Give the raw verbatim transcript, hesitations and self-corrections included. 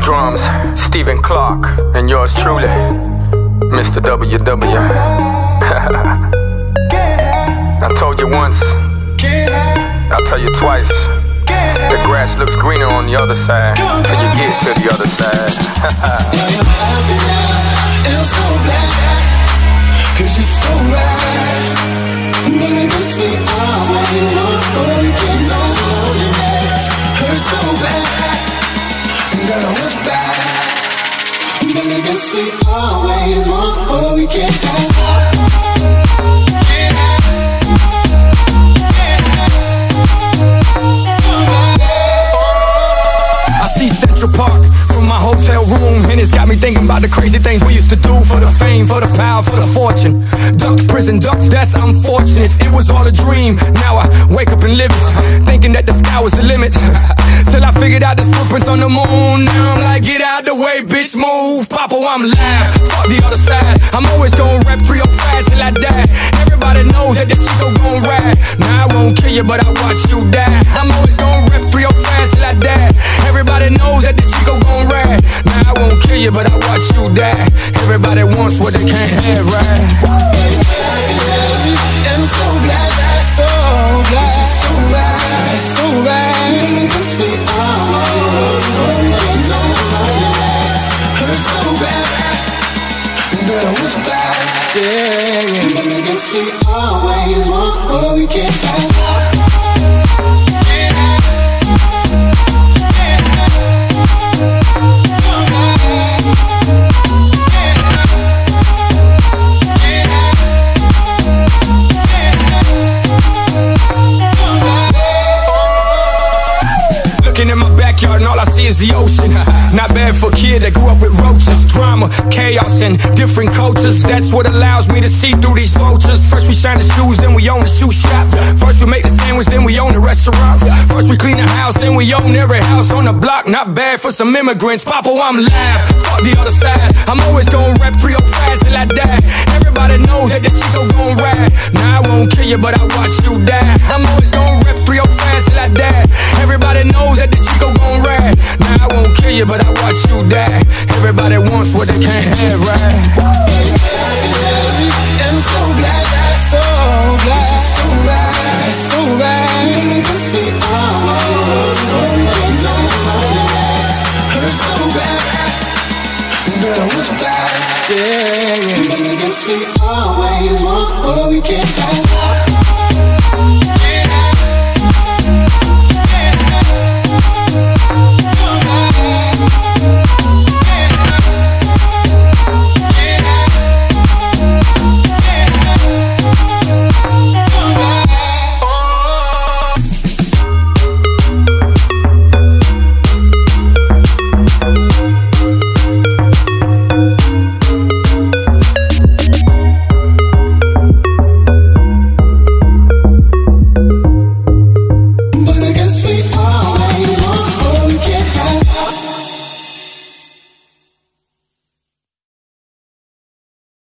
Drums, Stephen Clark, and yours truly, Mister W W. I told you once, I'll tell you twice. The grass looks greener on the other side till you get to the other side. I'm so glad, cause you're so right. But I guess we always want more. We can't find loneliness. Hurts so bad, girl, I want you back. But I guess we always want more. We can't find. I see Central Park from my hotel room, and it's got me thinking about the crazy things we used to do for the fame, for the power, for the fortune. Ducked prison, ducked death, unfortunate. It was all a dream. Now I wake up and live it, thinking that the sky was the limit. Till I figured out the footprints on the moon. Now I'm like, get out the way, bitch, move. Papa, I'm live. Fuck the other side. I'm always gonna rep three oh five till I die. Everybody knows that the Chico gon' ride. Now I won't kill you, but I watch you die. I'm always gonna rep three oh five till I die. Everybody knows that the Chico gon' ride. Now I won't kill you, but I watch you die. Everybody wants what they can't have, right? I'm so glad, so glad, you're so right, so right. I guess we always want more. Hurts so bad, girl, I want you back. Yeah, yeah. I guess we always want more. We can't find. Looking in my backyard and all I see is the ocean. Not bad for a kid that grew up with roaches. Drama, chaos, and different cultures. That's what allows me to see through these vultures. First we shine the shoes, then we own the shoe shop. First we make the sandwich, then we own the restaurants. First we clean the house, then we own every house on the block. Not bad for some immigrants. Papa, I'm live. Fuck the other side. I'm always gonna rep three oh five till I die. Everybody knows that the Chico gon' ride. Now I won't kill you, but I watch you die. I'm always gonna rep three oh five till I die. Everybody knows that the Chico gon' ride. Now I won't kill you, but I watch you die. Everybody wants what they can't have, right? I'm so glad, so glad, you're so right, so right. I guess we always want more. Hurts so bad, girl, I want you back. Yeah, yeah. I guess we always want more. We can't find.